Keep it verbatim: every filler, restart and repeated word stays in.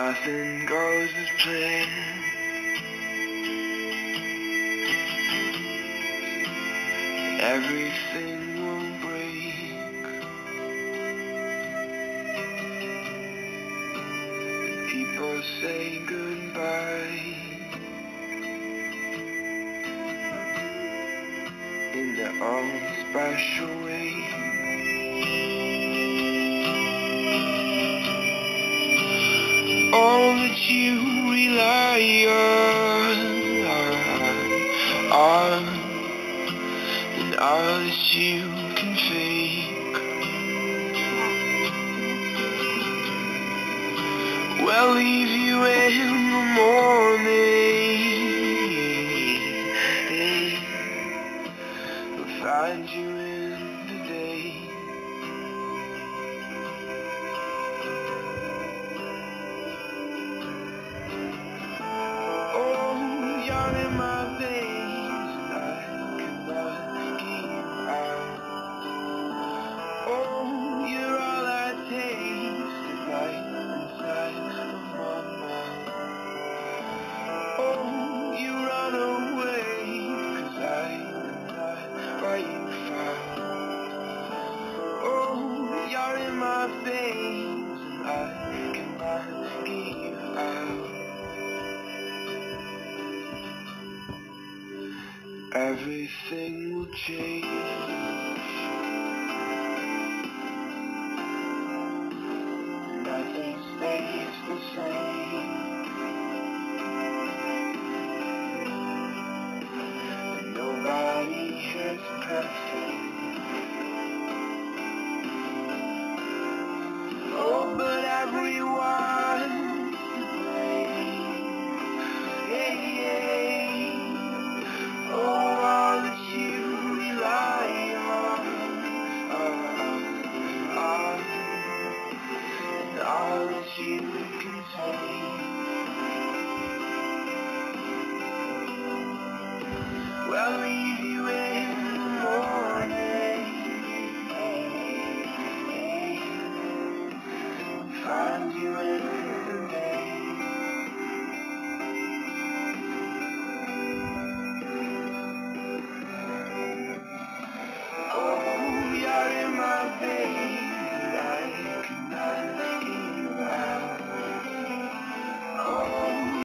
nothing goes as planned. Everything will break. People say goodbye in their own special way. All that you rely on, on and all that you can fake, will leave you in the morning, will find you in the day. Oh, you're in my veins, and I cannot get you out. Oh, you're all I taste, is light inside of my mouth. Oh, you run away, 'cause I am not what you found. Oh, you're in my veins, and I cannot get you out. Everything will change. Nothing stays the same. And nobody is perfect. Oh, but everyone